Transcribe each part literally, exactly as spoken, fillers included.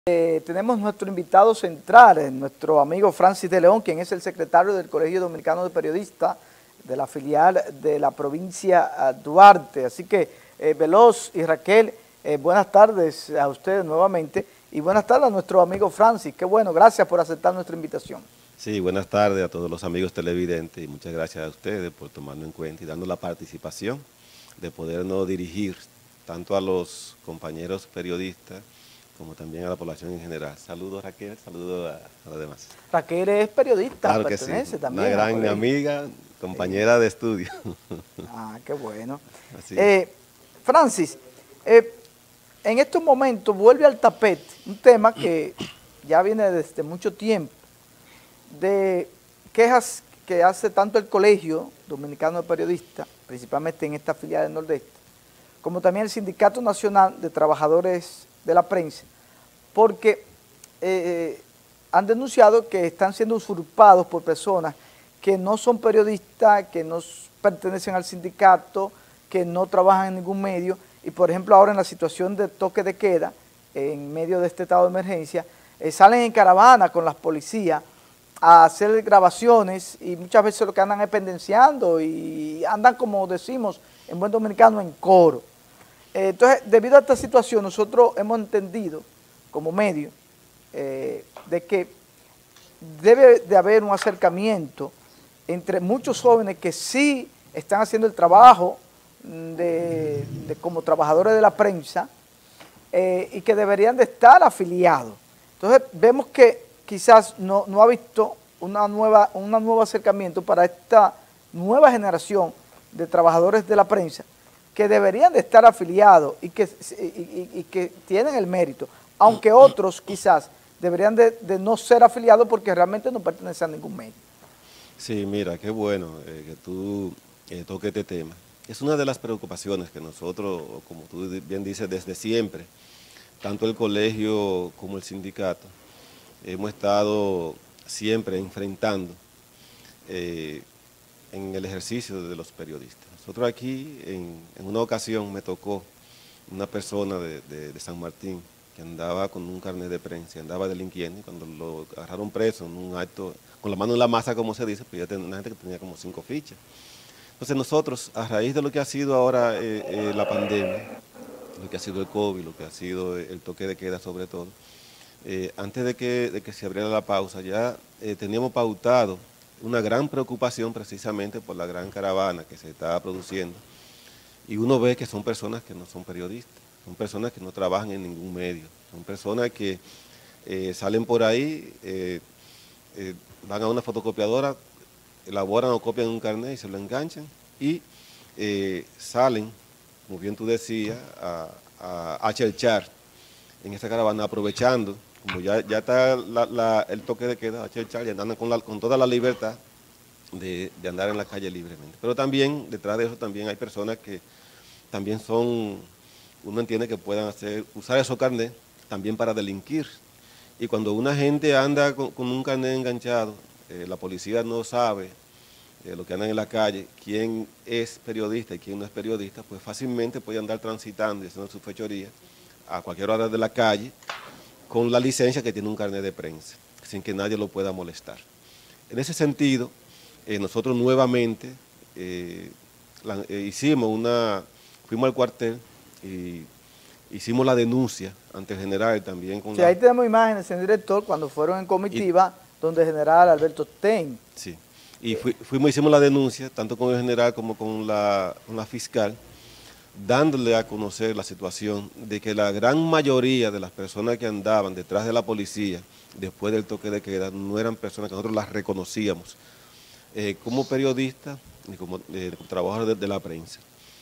Eh, tenemos nuestro invitado central, eh, nuestro amigo Francis de León, quien es el secretario del Colegio Dominicano de Periodistas de la filial de la provincia uh, Duarte. Así que, eh, Veloz y Raquel, eh, buenas tardes a ustedes nuevamente y buenas tardes a nuestro amigo Francis. Qué bueno, gracias por aceptar nuestra invitación. Sí, buenas tardes a todos los amigos televidentes y muchas gracias a ustedes por tomarnos en cuenta y dando la participación de podernos dirigir tanto a los compañeros periodistas como también a la población en general. Saludos, Raquel, saludos a, a los demás. Raquel es periodista, Claro que pertenece sí, también. una gran amiga, compañera sí. de estudio. Ah, qué bueno. Así eh, Francis, eh, en estos momentos vuelve al tapete un tema que ya viene desde mucho tiempo, de quejas que hace tanto el Colegio Dominicano de Periodistas, principalmente en esta filial del Nordeste, como también el Sindicato Nacional de Trabajadores de la Prensa, porque eh, han denunciado que están siendo usurpados por personas que no son periodistas, que no pertenecen al sindicato, que no trabajan en ningún medio, y por ejemplo ahora en la situación de toque de queda, en medio de este estado de emergencia, eh, salen en caravana con las policías a hacer grabaciones y muchas veces lo que andan es pendenciando y andan, como decimos en buen dominicano, en coro. Eh, entonces, debido a esta situación, nosotros hemos entendido como medio eh, de que debe de haber un acercamiento entre muchos jóvenes que sí están haciendo el trabajo de, de como trabajadores de la prensa eh, y que deberían de estar afiliados. Entonces, vemos que quizás no, no ha visto una nueva, un nuevo acercamiento para esta nueva generación de trabajadores de la prensa que deberían de estar afiliados y que, y, y, y que tienen el mérito, aunque otros quizás deberían de, de no ser afiliados porque realmente no pertenecen a ningún medio. Sí, mira, qué bueno eh, que tú eh, toques este tema. Es una de las preocupaciones que nosotros, como tú bien dices, desde siempre, tanto el colegio como el sindicato, hemos estado siempre enfrentando eh, en el ejercicio de los periodistas. Nosotros aquí, en, en una ocasión, me tocó una persona de, de, de San Martín que andaba con un carnet de prensa, andaba delinquiendo, y cuando lo agarraron preso en un acto, con la mano en la masa, como se dice, pues ya tenía una gente que tenía como cinco fichas. Entonces nosotros, a raíz de lo que ha sido ahora eh, eh, la pandemia, lo que ha sido el COVID, lo que ha sido el toque de queda sobre todo, eh, antes de que, de que se abriera la pausa, ya eh, teníamos pautado una gran preocupación precisamente por la gran caravana que se estaba produciendo, y uno ve que son personas que no son periodistas, son personas que no trabajan en ningún medio, son personas que eh, salen por ahí, eh, eh, van a una fotocopiadora, elaboran o copian un carnet y se lo enganchan y eh, salen, como bien tú decías, a, a, a cherchar en esta caravana, aprovechando, como ya, ya está la, la, el toque de queda, a cherchar y andan con, la, con toda la libertad de, de andar en la calle libremente. Pero también, detrás de eso también hay personas que también son, uno entiende que puedan hacer, usar esos carnets también para delinquir. Y cuando una gente anda con, con un carnet enganchado, eh, la policía no sabe, eh, lo que andan en la calle, quién es periodista y quién no es periodista, pues fácilmente puede andar transitando y haciendo su fechoría a cualquier hora de la calle con la licencia que tiene un carnet de prensa, sin que nadie lo pueda molestar. En ese sentido, eh, nosotros nuevamente eh, la, eh, hicimos una, fuimos al cuartel y hicimos la denuncia ante el general también. Con sí, la... ahí tenemos imágenes, señor director, cuando fueron en comitiva, y, donde el general Alberto Ten. Sí, y fu, fuimos, hicimos la denuncia, tanto con el general como con la, con la fiscal, dándole a conocer la situación de que la gran mayoría de las personas que andaban detrás de la policía después del toque de queda no eran personas que nosotros las reconocíamos eh, como periodistas y como eh, trabajadores de, de la prensa.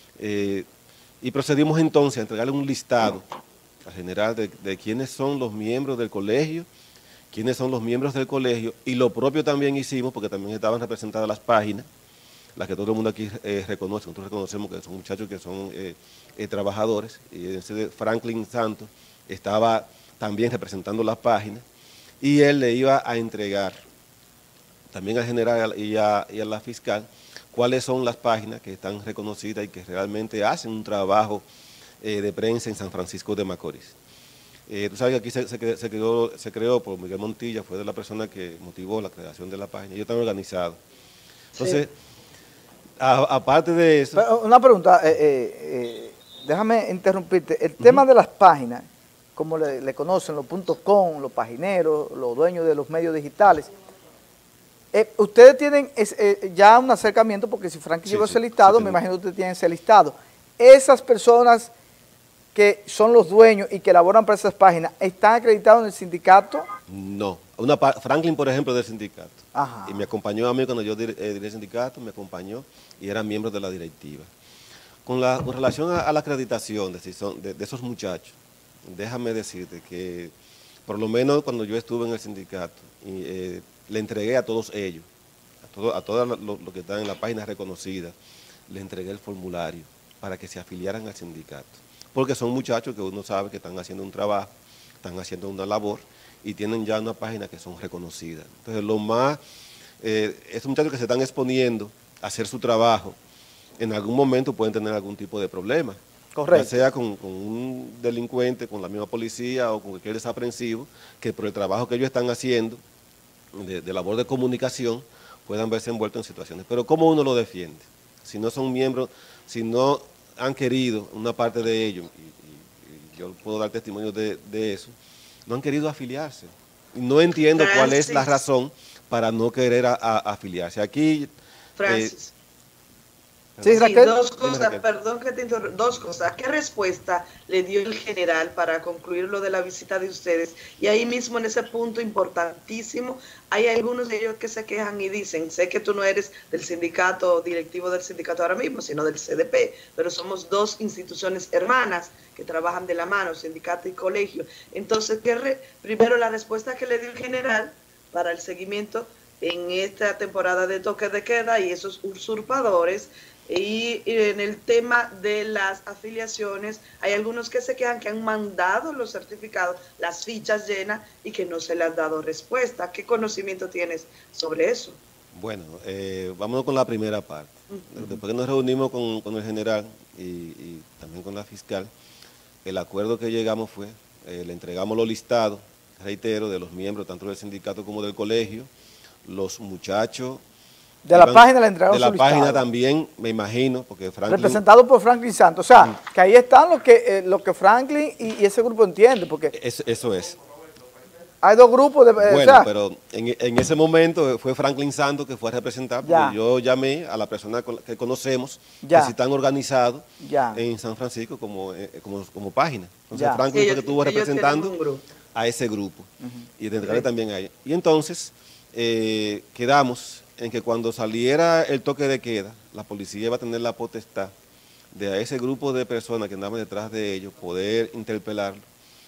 Eh, y procedimos entonces a entregarle un listado al general de, de quiénes son los miembros del colegio, quiénes son los miembros del colegio, y lo propio también hicimos, porque también estaban representadas las páginas, las que todo el mundo aquí eh, reconoce. Nosotros reconocemos que son muchachos que son eh, eh, trabajadores, y ese de Franklin Santos estaba también representando las páginas, y él le iba a entregar también al general y a, y a la fiscal cuáles son las páginas que están reconocidas y que realmente hacen un trabajo eh, de prensa en San Francisco de Macorís. Eh, tú sabes que aquí se, se, cre- se creó, se creó por Miguel Montilla, fue de la persona que motivó la creación de la página. Ellos están organizados. Sí. Entonces, a- aparte de eso, Pero una pregunta, eh, eh, eh, déjame interrumpirte. El tema de las páginas, como le, le conocen, los .com, los pagineros, los dueños de los medios digitales, eh, ustedes tienen es- eh, ya un acercamiento, porque si Franklin Sí, llevó sí, ese listado, sí me tengo. imagino que ustedes tienen ese listado. Esas personas que son los dueños y que elaboran para esas páginas, ¿están acreditados en el sindicato? no. Una pa- Franklin, por ejemplo, del sindicato. Ajá. Y me acompañó a mí cuando yo dir- eh, dirigí el sindicato, me acompañó y era miembro de la directiva. Con, la, con relación a, a la acreditación de, si son- de, de esos muchachos, déjame decirte que por lo menos cuando yo estuve en el sindicato, y, eh, le entregué a todos ellos, a, todo, a todos los lo que están en la página reconocida, le entregué el formulario para que se afiliaran al sindicato. Porque son muchachos que uno sabe que están haciendo un trabajo, están haciendo una labor y tienen ya una página que son reconocidas. Entonces, lo más, eh, estos muchachos que se están exponiendo a hacer su trabajo, en algún momento pueden tener algún tipo de problema. Correcto. Ya sea con, con un delincuente, con la misma policía o con cualquier desaprensivo, que por el trabajo que ellos están haciendo, de, de labor de comunicación, puedan verse envueltos en situaciones. Pero ¿cómo uno lo defiende? Si no son miembros, si no han querido, una parte de ellos, y, y- y yo puedo dar testimonio de, de eso, no han querido afiliarse. Y no entiendo cuál es la Francis. razón para no querer a- a- afiliarse. Aquí, eh, Francis. Sí, Sí, Raquel. dos Dime, cosas, Raquel. perdón que te interrumpa, dos cosas. ¿Qué respuesta le dio el general para concluir lo de la visita de ustedes? Y ahí mismo en ese punto importantísimo, hay algunos de ellos que se quejan y dicen, sé que tú no eres del sindicato, directivo del sindicato ahora mismo, sino del C D P, pero somos dos instituciones hermanas que trabajan de la mano, sindicato y colegio. Entonces, ¿qué re- primero la respuesta que le dio el general para el seguimiento en esta temporada de toque de queda y esos usurpadores. Y, y en el tema de las afiliaciones, hay algunos que se quejan que han mandado los certificados, las fichas llenas y que no se le han dado respuesta. ¿Qué conocimiento tienes sobre eso? bueno, eh, vámonos con la primera parte. Uh-huh. Después que nos reunimos con, con el general y, y también con la fiscal, el acuerdo que llegamos fue, eh, le entregamos los listados, reitero, de los miembros tanto del sindicato como del colegio, los muchachos. De la iban- página le entregaron De la su página listado. también, me imagino, porque Franklin... Representado por Franklin Santos. O sea, que ahí están lo que, eh, lo que Franklin y, y ese grupo entiende, porque Es- eso es. hay dos grupos de... eh, Bueno, o sea, pero en, en ese momento fue Franklin Santos que fue a representar, porque Ya. yo llamé a la persona con la que conocemos, Ya. que sí están organizados Ya. en San Francisco como, eh, como, como página. Entonces Ya. Franklin Sí, fue que ellos- estuvo ellos representando tienen un grupo. a ese grupo y de entregarle también a ellos. Y entonces eh, quedamos en que cuando saliera el toque de queda, la policía iba a tener la potestad de a ese grupo de personas que andaban detrás de ellos poder interpelarlo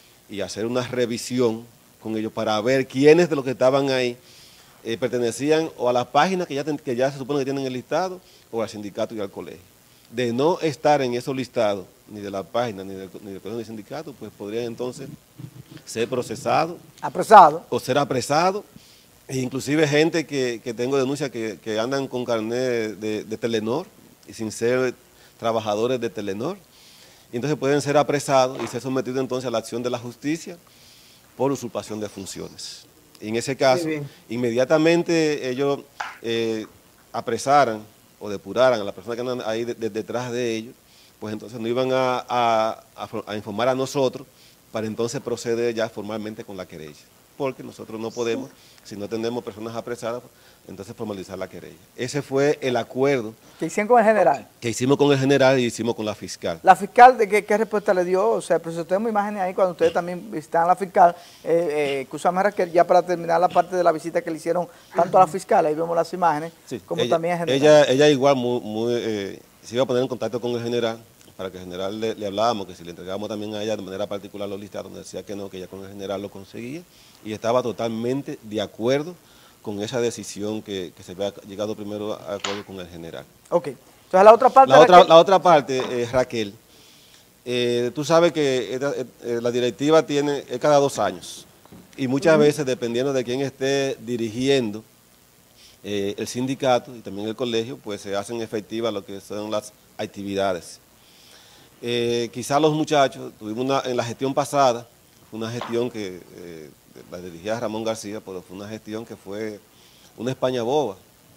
y hacer una revisión con ellos para ver quiénes de los que estaban ahí eh, pertenecían o a las páginas que ya, ten- que ya se supone que tienen el listado o al sindicato y al colegio. De no estar en esos listados, ni de la página, ni del, ni del colegio ni del sindicato, pues podrían entonces ser procesados apresado. o ser apresados. E inclusive gente que, que tengo denuncia que, que andan con carnet de, de Telenor y sin ser trabajadores de Telenor. Y entonces pueden ser apresados y ser sometidos entonces a la acción de la justicia por usurpación de funciones. Y en ese caso, Muy bien. inmediatamente ellos eh, apresaran o depuraran a la persona que andan ahí de- de- detrás de ellos, pues entonces nos iban a, a- a for- a informar a nosotros para entonces proceder ya formalmente con la querella. Porque nosotros no podemos, si no tenemos personas apresadas, entonces formalizar la querella. Ese fue el acuerdo Que hicieron con el general. que hicimos con el general y hicimos con la fiscal. La fiscal, ¿de qué, qué respuesta le dio? O sea, pero si tenemos imágenes ahí cuando ustedes también visitan a la fiscal, eh, eh, escúchame, Raquel, ya para terminar la parte de la visita que le hicieron tanto a la fiscal, ahí vemos las imágenes, Sí, como ella, también al general. Ella, ella igual muy, muy, eh, se iba a poner en contacto con el general para que el general le, le hablábamos, que si le entregábamos también a ella de manera particular los listados, donde decía que no, que ella con el general lo conseguía y estaba totalmente de acuerdo con esa decisión que, que se había llegado primero a acuerdo con el general. Ok. Entonces la otra parte... La otra, Raquel, la otra parte, eh, Raquel, eh, tú sabes que esta- eh, la directiva tiene es cada dos años y muchas veces, dependiendo de quién esté dirigiendo eh, el sindicato y también el colegio, pues se hacen efectivas lo que son las actividades. Eh, quizás los muchachos, tuvimos una, en la gestión pasada, fue una gestión que eh, la dirigía Ramón García, pero fue una gestión que fue una España boba,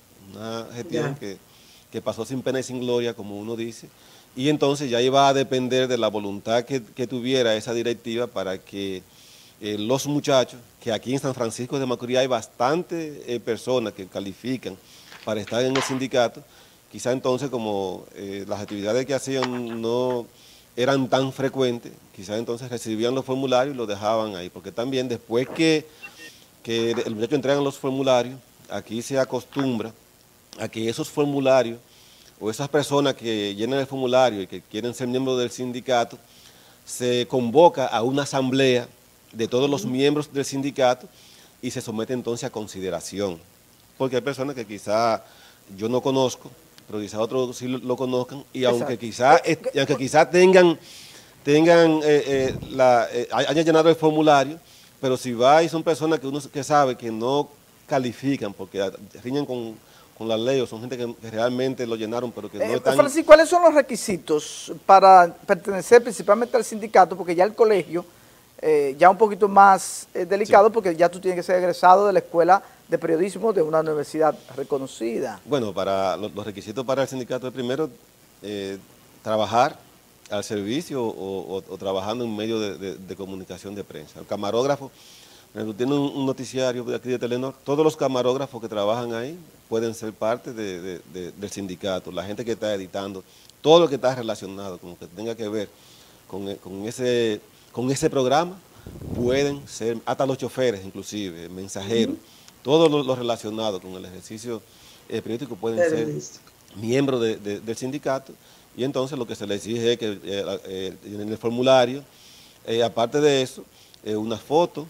una gestión que, que pasó sin pena y sin gloria, como uno dice, y entonces ya iba a depender de la voluntad que, que tuviera esa directiva para que eh, los muchachos, que aquí en San Francisco de Macorís hay bastantes eh, personas que califican para estar en el sindicato, quizá entonces como eh, las actividades que hacían no eran tan frecuentes, quizá entonces recibían los formularios y los dejaban ahí, porque también después que, que el muchacho entrega los formularios, aquí se acostumbra a que esos formularios o esas personas que llenan el formulario y que quieren ser miembros del sindicato, se convoca a una asamblea de todos los miembros del sindicato y se somete entonces a consideración. Porque hay personas que quizá yo no conozco, pero quizá otros sí lo, lo conozcan, y aunque quizá, eh, y aunque quizá tengan, tengan eh, eh, la, eh, hayan llenado el formulario, pero si va y son personas que uno que sabe que no califican porque riñen con, con la ley o son gente que, que realmente lo llenaron pero que no eh, están... Francis, ¿cuáles son los requisitos para pertenecer principalmente al sindicato? Porque ya el colegio, eh, ya un poquito más eh, delicado, sí, porque ya tú tienes que ser egresado de la escuela de periodismo de una universidad reconocida. Bueno, para los, los requisitos para el sindicato es primero eh, trabajar al servicio o, o, o trabajando en medio de, de, de comunicación de prensa. El camarógrafo, tiene un, un noticiario de aquí de Telenor, todos los camarógrafos que trabajan ahí pueden ser parte de, de, de, del sindicato, la gente que está editando, todo lo que está relacionado con lo que tenga que ver con, con, ese, con ese programa, pueden ser, hasta los choferes inclusive, mensajeros, uh-huh. Todo lo, lo relacionado con el ejercicio eh, periodístico pueden ser miembros de, de, del sindicato, y entonces lo que se les exige es que eh, eh, en el formulario, eh, aparte de eso, eh, una foto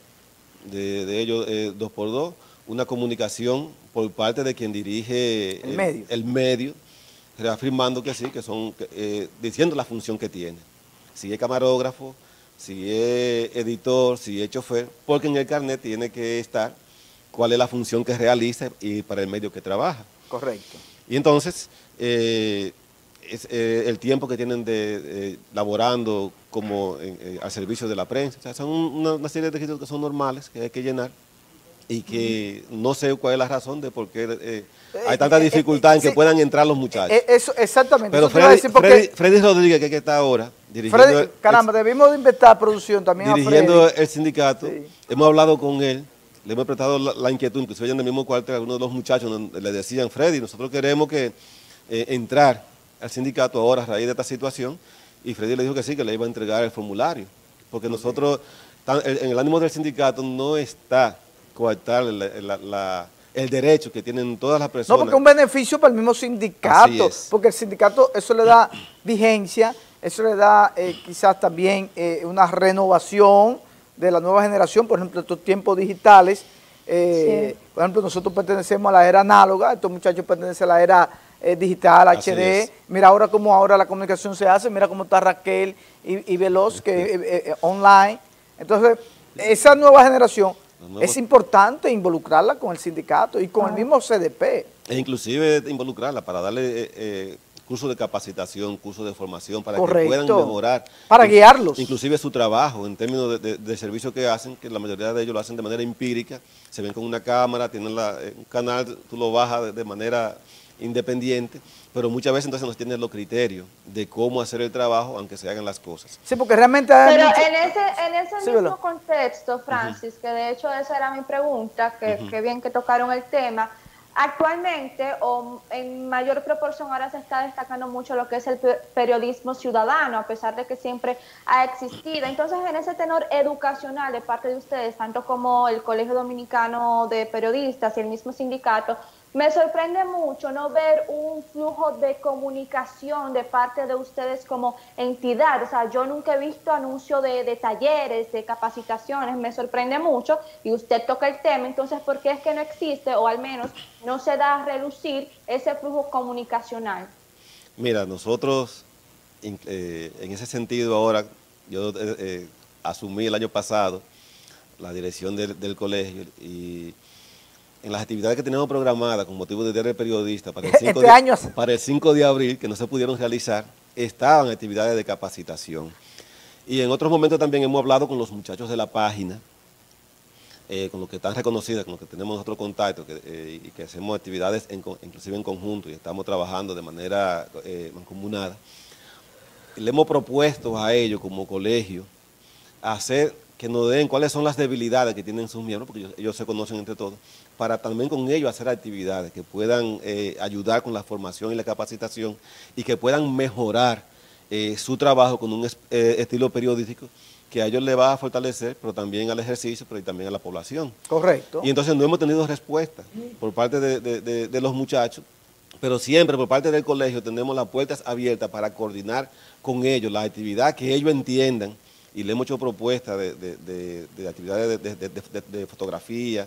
de, de ellos eh, dos por dos, una comunicación por parte de quien dirige el, el medio, el medio reafirmando que sí, que son, eh, diciendo la función que tiene, si es camarógrafo, si es editor, si es chofer, porque en el carnet tiene que estar cuál es la función que realiza y para el medio que trabaja. Correcto. Y entonces, eh, es, eh, el tiempo que tienen de eh, laborando como eh, eh, al servicio de la prensa, o sea, son una, una serie de requisitos que son normales, que hay que llenar, y que uh-huh. no sé cuál es la razón de por qué eh, hay tanta dificultad eh, eh, eh, en que sí, puedan entrar los muchachos. Eh, eso, exactamente. Pero eso Freddy, Freddy, Freddy Rodríguez, que, que está ahora, dirigiendo... Freddy, caramba, el, debimos de inventar producción también dirigiendo a Freddy. el sindicato, sí. Hemos hablado con él, le hemos prestado la, la inquietud, inclusive en el mismo cuartel, algunos de los muchachos le decían, Freddy, nosotros queremos que eh, entrar al sindicato ahora a raíz de esta situación, y Freddy le dijo que sí, que le iba a entregar el formulario, porque okay. nosotros, tan, en el ánimo del sindicato no está coartar la, la, la, el derecho que tienen todas las personas. No, porque es un beneficio para el mismo sindicato, porque el sindicato eso le da vigencia, eso le da eh, quizás también eh, una renovación de la nueva generación, por ejemplo, estos tiempos digitales, eh, sí. Por ejemplo, nosotros pertenecemos a la era análoga, estos muchachos pertenecen a la era eh, digital, Así H D, es. Mira ahora cómo ahora la comunicación se hace, mira cómo está Raquel y, y Veloz, que eh, eh, online. Entonces, esa nueva generación es importante involucrarla con el sindicato y con ah. el mismo C D P. E inclusive involucrarla para darle... Eh, eh, cursos de capacitación, cursos de formación, para Correcto. que puedan mejorar. Para guiarlos. Inclusive su trabajo, en términos de, de, de servicio que hacen, que la mayoría de ellos lo hacen de manera empírica, se ven con una cámara, tienen la, un canal, tú lo bajas de, de manera independiente, pero muchas veces entonces no tienen los criterios de cómo hacer el trabajo, aunque se hagan las cosas. Sí, porque realmente... Hay pero mucho... en ese, en ese sí, mismo ¿verdad? Contexto, Francis, uh-huh. que de hecho esa era mi pregunta, que, uh-huh. que bien que tocaron el tema. Actualmente, o en mayor proporción, ahora se está destacando mucho lo que es el periodismo ciudadano, a pesar de que siempre ha existido. Entonces, en ese tenor educacional de parte de ustedes, tanto como el Colegio Dominicano de Periodistas y el mismo sindicato, me sorprende mucho no ver un flujo de comunicación de parte de ustedes como entidad. O sea, yo nunca he visto anuncio de, de talleres, de capacitaciones, me sorprende mucho, y usted toca el tema. Entonces, ¿por qué es que no existe, o al menos no se da a relucir ese flujo comunicacional? Mira, nosotros, eh, en ese sentido ahora, yo eh, eh, asumí el año pasado la dirección del, del colegio, y en las actividades que teníamos programadas con motivo de Día del Periodista para el, cinco este de, para el cinco de abril, que no se pudieron realizar, estaban actividades de capacitación. Y en otros momentos también hemos hablado con los muchachos de la página, eh, con los que están reconocidos, con los que tenemos otro contacto que, eh, y que hacemos actividades en, inclusive en conjunto y estamos trabajando de manera eh, mancomunada. Le hemos propuesto a ellos como colegio hacer que nos den cuáles son las debilidades que tienen sus miembros, porque ellos, ellos se conocen entre todos, para también con ellos hacer actividades que puedan eh, ayudar con la formación y la capacitación y que puedan mejorar eh, su trabajo con un eh, estilo periodístico que a ellos les va a fortalecer, pero también al ejercicio, pero también a la población. Correcto. Y entonces no hemos tenido respuesta por parte de, de, de, de los muchachos, pero siempre por parte del colegio tenemos las puertas abiertas para coordinar con ellos la actividad que ellos entiendan, y le hemos hecho propuestas de, de, de, de actividades de, de, de, de fotografía,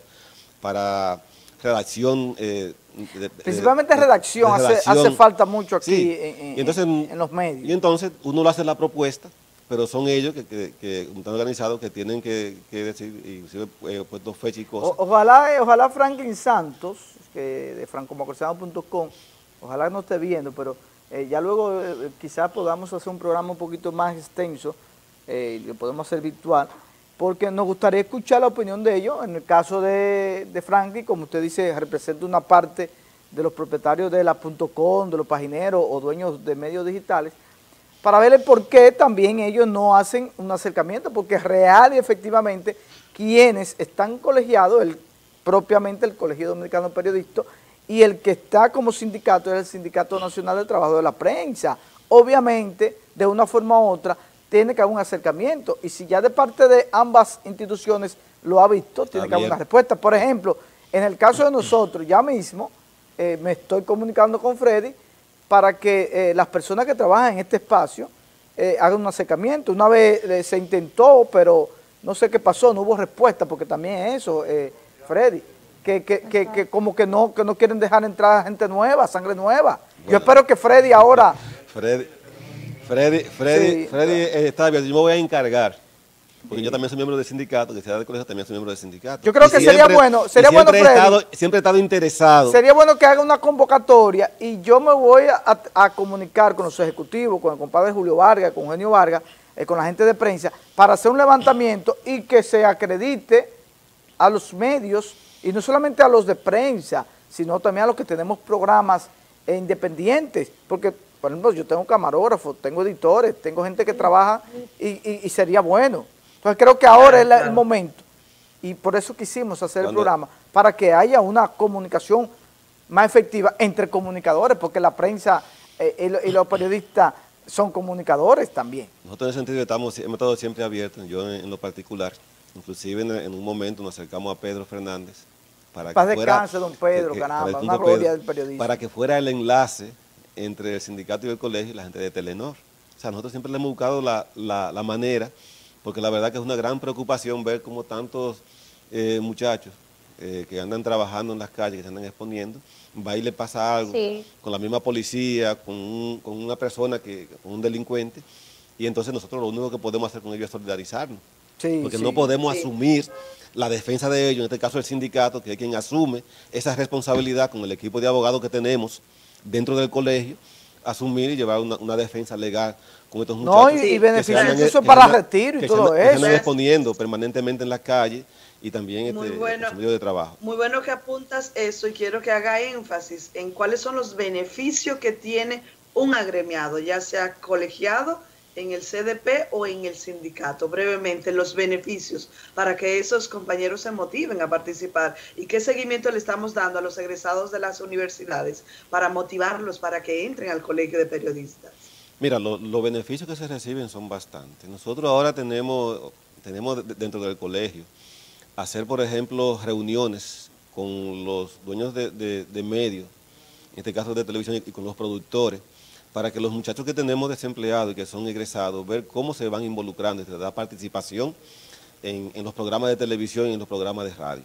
para redacción. Eh, de, Principalmente de, redacción, de redacción. Hace, hace falta mucho aquí sí. en, en, entonces, en los medios. Y entonces uno le hace la propuesta, pero son ellos que, que, que están organizados, que tienen que, que decir, inclusive eh, puesto fecha y cosas. O, ojalá, ojalá Franklin Santos, que de francomacorzano punto com, ojalá no esté viendo, pero eh, ya luego eh, quizás podamos hacer un programa un poquito más extenso, eh, lo podemos hacer virtual, porque nos gustaría escuchar la opinión de ellos. En el caso de, de Franklin, como usted dice, representa una parte de los propietarios de la punto com, de los pagineros o dueños de medios digitales, para ver el por qué también ellos no hacen un acercamiento, porque es real y efectivamente quienes están colegiados, el, propiamente el Colegio Dominicano de Periodistas, y el que está como sindicato es el Sindicato Nacional del Trabajo de la Prensa. Obviamente, de una forma u otra, tiene que haber un acercamiento, y si ya de parte de ambas instituciones lo ha visto, tiene Está que haber una respuesta. Por ejemplo, en el caso de nosotros, ya mismo eh, me estoy comunicando con Freddy para que eh, las personas que trabajan en este espacio eh, hagan un acercamiento. Una vez eh, se intentó, pero no sé qué pasó, no hubo respuesta, porque también es eso, eh, Freddy, que, que, que, que como que no, que no quieren dejar entrar gente nueva, sangre nueva. Bueno, yo espero que Freddy ahora... Freddy. Freddy, Freddy, sí. Freddy eh, está bien, yo me voy a encargar, porque sí. yo también soy miembro del sindicato, que sea del colegio también soy miembro del sindicato. Yo creo y que siempre, sería bueno, sería bueno, Freddy, he estado, siempre he estado interesado. Sería bueno que haga una convocatoria y yo me voy a, a comunicar con los ejecutivos, con el compadre Julio Vargas, con Eugenio Vargas, eh, con la gente de prensa, para hacer un levantamiento y que se acredite a los medios, y no solamente a los de prensa, sino también a los que tenemos programas eh, independientes, porque... Por ejemplo, yo tengo camarógrafos, tengo editores, tengo gente que trabaja y, y, y sería bueno. Entonces creo que ahora es la, el momento, y por eso quisimos hacer el programa, para que haya una comunicación más efectiva entre comunicadores, porque la prensa eh, y, y los periodistas son comunicadores también. Nosotros en ese sentido estamos, hemos estado siempre abiertos, yo en, en lo particular, inclusive en, en un momento nos acercamos a Pedro Fernández, para Paz que fuera, descanse, don Pedro, que, caramba, una gloria del periodismo. Para que fuera el enlace entre el sindicato y el colegio y la gente de Telenor. O sea, nosotros siempre le hemos buscado la, la, la manera, porque la verdad que es una gran preocupación ver cómo tantos eh, muchachos eh, que andan trabajando en las calles, que se andan exponiendo, va y le pasa algo sí. con la misma policía, con, un, con una persona, que, con un delincuente, y entonces nosotros lo único que podemos hacer con ellos es solidarizarnos, sí, porque sí, no podemos sí. asumir la defensa de ellos, en este caso el sindicato, que es quien asume esa responsabilidad con el equipo de abogados que tenemos dentro del colegio, asumir y llevar una, una defensa legal con estos muchachos. No, y, y beneficios, eso para andan, retiro y que todo se, eso. Que se andan exponiendo permanentemente en las calles y también muy este, bueno, en su medio de trabajo. Muy bueno que apuntas eso, y quiero que haga énfasis en cuáles son los beneficios que tiene un agremiado, ya sea colegiado en el C D P o en el sindicato. Brevemente, los beneficios para que esos compañeros se motiven a participar, y qué seguimiento le estamos dando a los egresados de las universidades para motivarlos para que entren al colegio de periodistas. Mira, los lo beneficios que se reciben son bastantes. Nosotros ahora tenemos, tenemos dentro del colegio hacer, por ejemplo, reuniones con los dueños de, de, de medios, en este caso de televisión, y con los productores, para que los muchachos que tenemos desempleados y que son egresados, ver cómo se van involucrando y dar participación en, en los programas de televisión y en los programas de radio.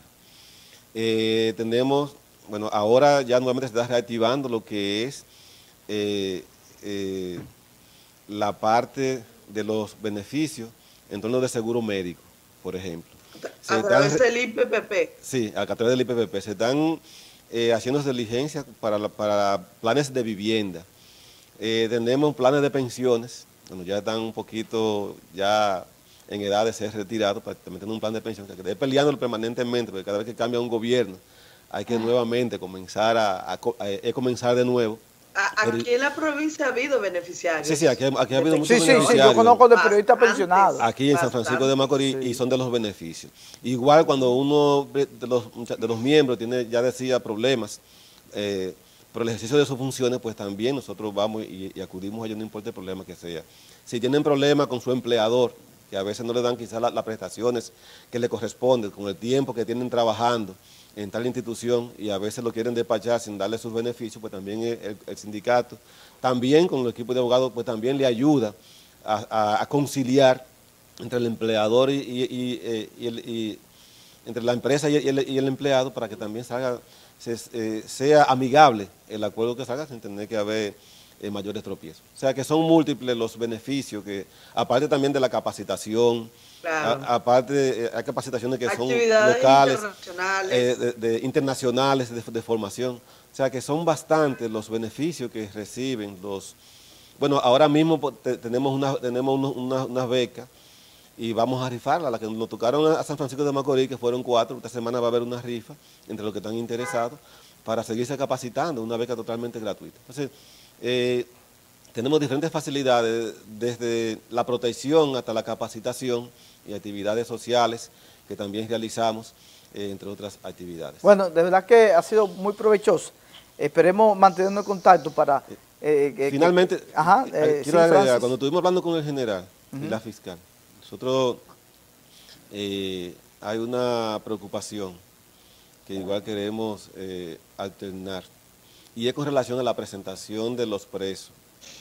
Eh, tenemos, bueno, ahora ya nuevamente se está reactivando lo que es eh, eh, la parte de los beneficios en torno de seguro médico, por ejemplo. Se a través del I P P P. Sí, a través del I P P P. Se están eh, haciendo diligencias para, la, para planes de vivienda. Eh, tenemos planes de pensiones, cuando ya están un poquito ya en edad de ser retirados, prácticamente en un plan de pensión, que quede peleándolo permanentemente, porque cada vez que cambia un gobierno hay que nuevamente comenzar a, a, a, a comenzar de nuevo. Aquí en la provincia ha habido beneficiarios. Sí, sí, aquí, aquí ha habido muchos sí, beneficiarios. Sí, sí, yo conozco de periodistas pensionados. Aquí en San Francisco de Macorís, sí. Y son de los beneficios. Igual cuando uno de los, de los miembros tiene, ya decía, problemas eh, por el ejercicio de sus funciones, pues también nosotros vamos y, y acudimos a ellos, no importa el problema que sea. Si tienen problemas con su empleador, que a veces no le dan quizás las la prestaciones que le corresponden, con el tiempo que tienen trabajando en tal institución y a veces lo quieren despachar sin darle sus beneficios, pues también el, el sindicato, también con el equipo de abogados, pues también le ayuda a, a, a conciliar entre el empleador y, y, y, y, el, y entre la empresa y el, y el empleado para que también salga, se, eh, sea amigable el acuerdo que salga sin tener que haber eh, mayores tropiezos. O sea que son múltiples los beneficios, que aparte también de la capacitación. Claro. A, aparte, de, hay capacitaciones que son locales, internacionales, eh, de, de, internacionales de, de formación. O sea que son bastantes los beneficios que reciben los... Bueno, ahora mismo te, tenemos unas tenemos unos, unas, unas becas y vamos a rifarlas, las que nos tocaron a San Francisco de Macorís, que fueron cuatro. Esta semana va a haber una rifa entre los que están interesados para seguirse capacitando, una beca totalmente gratuita. Entonces, eh, tenemos diferentes facilidades, desde la protección hasta la capacitación y actividades sociales que también realizamos, eh, entre otras actividades. Bueno, de verdad que ha sido muy provechoso. Esperemos mantenernos en contacto para... Eh, eh, Finalmente, que, ajá, eh, quiero sí, agregar, cuando estuvimos hablando con el general uh-huh. y la fiscal, nosotros eh, hay una preocupación que igual queremos eh, alternar, y es con relación a la presentación de los presos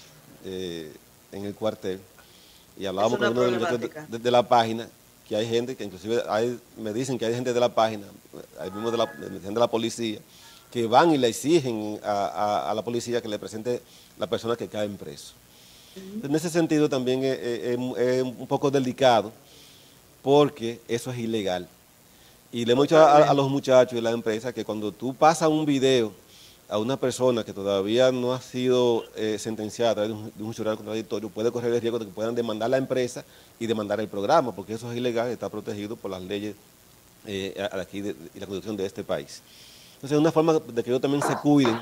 eh, en el cuartel. Y hablábamos con uno de, de, de la página, que hay gente, que inclusive hay, me dicen que hay gente de la página, hay mismo de la, de, de la policía, que van y le exigen a, a, a la policía que le presente la persona que cae en preso. Uh-huh. En ese sentido también es, es, es un poco delicado, porque eso es ilegal. Y le hemos dicho a, a los muchachos de la empresa que cuando tú pasas un video a una persona que todavía no ha sido eh, sentenciada a través de un, de un juicio oral contradictorio, puede correr el riesgo de que puedan demandar la empresa y demandar el programa, porque eso es ilegal y está protegido por las leyes eh, aquí de, y la Constitución de este país. Entonces, es una forma de que ellos también se cuiden.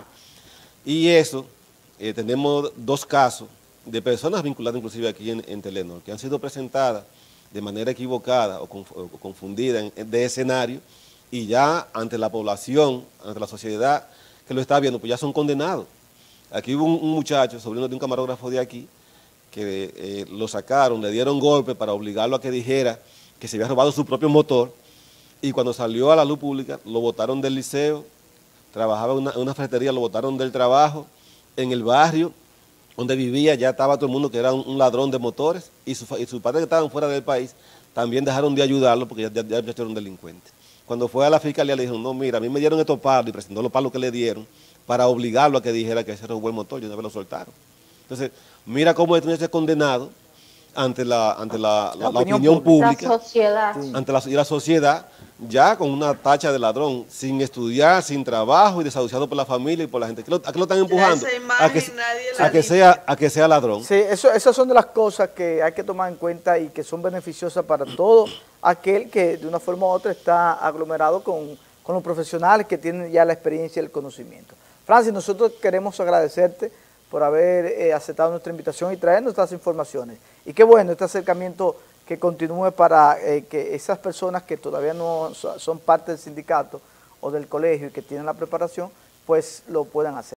Y eso, eh, tenemos dos casos de personas vinculadas inclusive aquí en, en Telenor, que han sido presentadas de manera equivocada o, conf, o confundida en, de escenario, y ya ante la población, ante la sociedad que lo está viendo, pues ya son condenados. Aquí hubo un, un muchacho, sobrino de un camarógrafo de aquí, que eh, lo sacaron, le dieron golpe para obligarlo a que dijera que se había robado su propio motor, y cuando salió a la luz pública lo botaron del liceo, trabajaba en una, una ferretería, lo botaron del trabajo, en el barrio donde vivía ya estaba todo el mundo que era un, un ladrón de motores, y, su, y sus padres que estaban fuera del país también dejaron de ayudarlo porque ya, ya, ya, ya era un delincuente. Cuando fue a la fiscalía le dijeron, no, mira, a mí me dieron estos palos, y presentó los palos que le dieron para obligarlo a que dijera que ese robó el motor, y una vez lo soltaron. Entonces, mira cómo esto es condenado ante la, ante la, la, la, la opinión, opinión pública, la sociedad. Sí. ante la, y la sociedad, ya con una tacha de ladrón, sin estudiar, sin trabajo y desahuciado por la familia y por la gente. ¿A qué lo, a qué lo están empujando? A que, a, que sea, a que sea ladrón. Sí, eso, esas son de las cosas que hay que tomar en cuenta y que son beneficiosas para todo aquel que de una forma u otra está aglomerado con, con los profesionales que tienen ya la experiencia y el conocimiento. Francis, nosotros queremos agradecerte por haber eh, aceptado nuestra invitación y traernos estas informaciones. Y qué bueno este acercamiento que continúe para eh, que esas personas que todavía no son parte del sindicato o del colegio y que tienen la preparación, pues lo puedan hacer.